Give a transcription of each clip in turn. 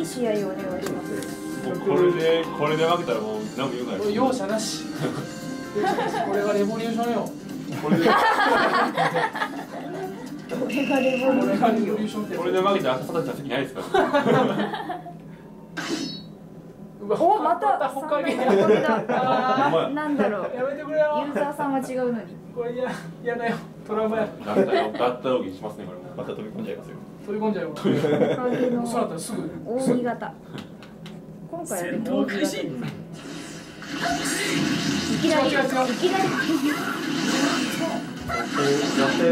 試合をお願いします。 もうこれで負けたらもう何も言うない。 容赦なし。これがレボリューションよ。 これでこれがレボリューション。 これで負けたら朝たちは席ないですから。 お、またほかげ。 なんだろう。 やめてくれよ。 ユーザーさんは違うのに。 これ嫌だよ。トラウマや。 だったらしますねこれ。 また飛び込んじゃいますよ。 飛び込んじゃうよ。 影のそうだったらすぐ。 扇形。今回はね、扇形です。いきなり。 やったよ。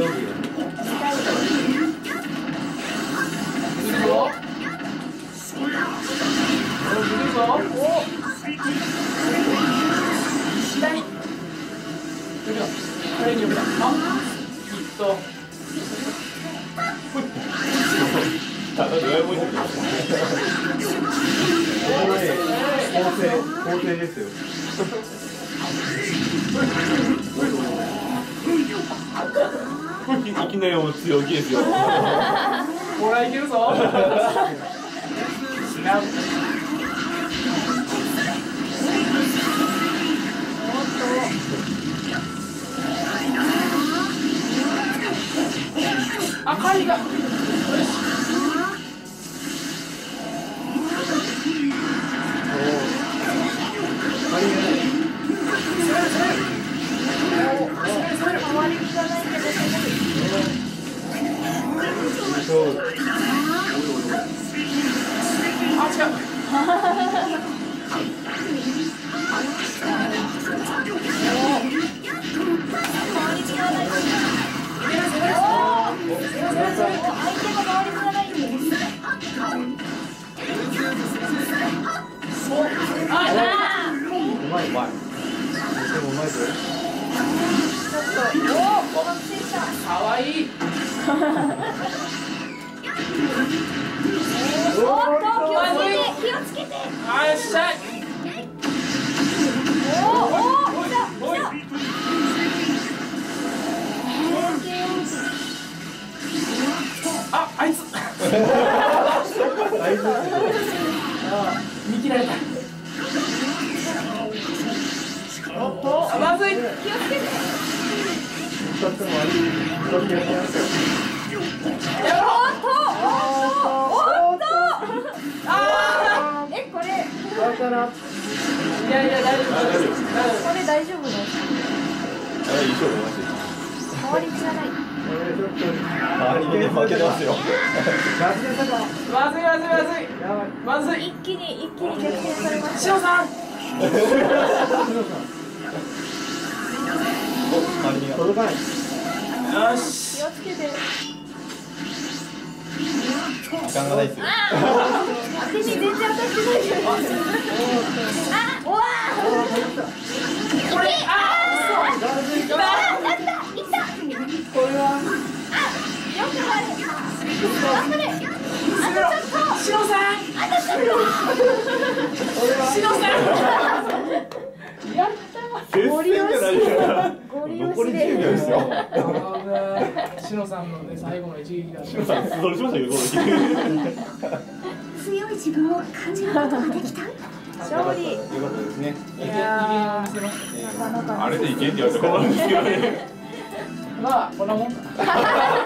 構成ですよ。 いきなりも強気ですよ。 ほらいけるぞ。違う。あ、狩りが。よし。かわいい。 気をつけて。 あ、よっしゃい。あ、あいつ。見切られた。おっと、まずい。気をつけて。 おっと。これ。 いやいや、大丈夫。 これ大丈夫です。変わりじゃない。 負けてますよ。 まずい。まずい。 一気に逆転されました。 しおさん。 届かない。 よし。 気をつけて。 時間がないですよ。 手に全然当たってないじゃん。うわこれ、これはよくある。頑張れ。あとちょっと。 しおさん。 あとちょっと。 しおさん。 やったわ。ゴリ押し。ゴリ押しで。 しのさんのね、最後の一撃だ。 しのさん素通りしましたけど、 強い自分を感じることができた。勝利。 よかったですね。 いやー、 あれでいけんって言われたら困るんですけどね。 まあ、こんなもんか。